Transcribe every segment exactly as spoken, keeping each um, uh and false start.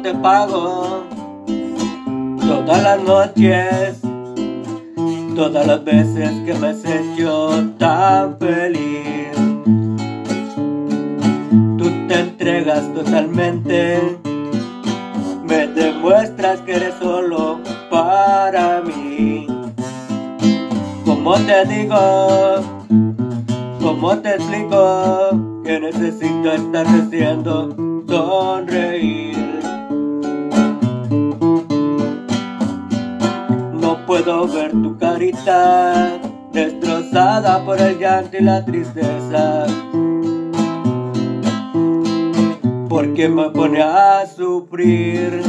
te pago todas las noches, todas las veces que me has hecho tan feliz. Tú te entregas totalmente, me demuestras que eres solo para mí. ¿Cómo te digo? ¿Cómo te explico que necesito estar haciendo sonreír? No puedo ver tu carita destrozada por el llanto y la tristeza, porque me pone a sufrir.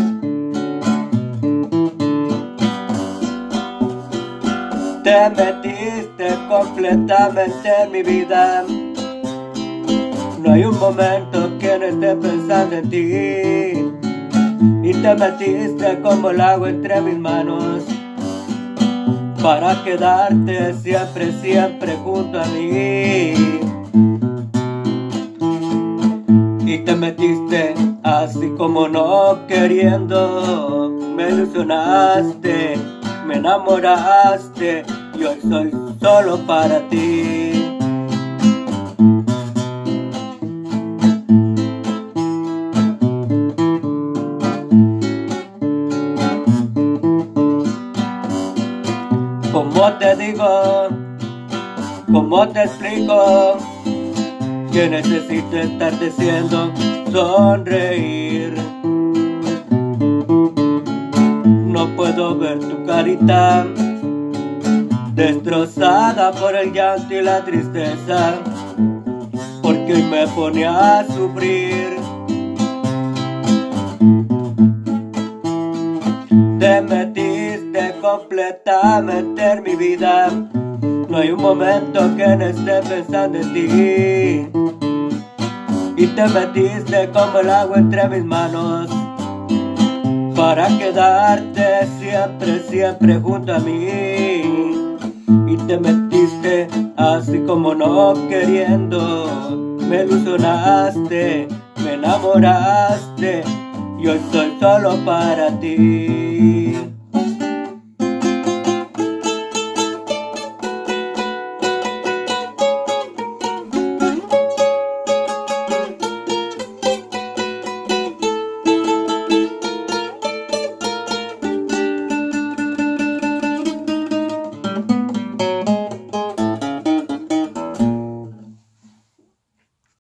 Te metiste completamente en mi vida, no hay un momento que no esté pensando en ti. Y te metiste como el agua entre mis manos, para quedarte siempre, siempre junto a mí. Y te metiste así como no queriendo, me ilusionaste, me enamoraste, y hoy soy solo para ti. ¿Cómo te digo? ¿Cómo te explico que necesito estarte haciendo sonreír? No puedo ver tu carita destrozada por el llanto y la tristeza, porque hoy me pone a sufrir. Te metiste completamente en mi vida, no hay un momento que no esté pensando en ti. Y te metiste como el agua entre mis manos, para quedarte siempre, siempre junto a mí. Y te metiste así como no queriendo, me ilusionaste, me enamoraste, y hoy soy solo para ti.